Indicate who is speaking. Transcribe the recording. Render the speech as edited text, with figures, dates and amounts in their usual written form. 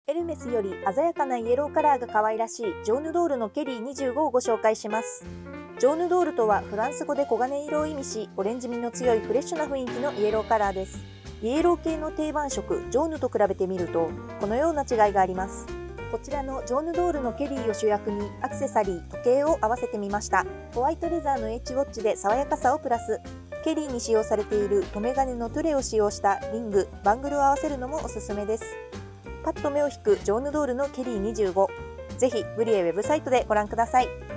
Speaker 1: エルメスより鮮やかなイエローカラーが可愛らしいジョーヌドールのケリー25をご紹介します。ジョーヌドールとはフランス語で黄金色を意味し、オレンジ味の強いフレッシュな雰囲気のイエローカラーです。イエロー系の定番色ジョーヌと比べてみると、このような違いがあります。こちらのジョーヌドールのケリーを主役にアクセサリー、時計を合わせてみました。ホワイトレザーのエッジウォッチで爽やかさをプラス。ケリーに使用されている留め金のトゥレを使用したリング、バングルを合わせるのもおすすめです。パッと目を引くジョーヌドールのケリー25。ぜひブリエウェブサイトでご覧ください。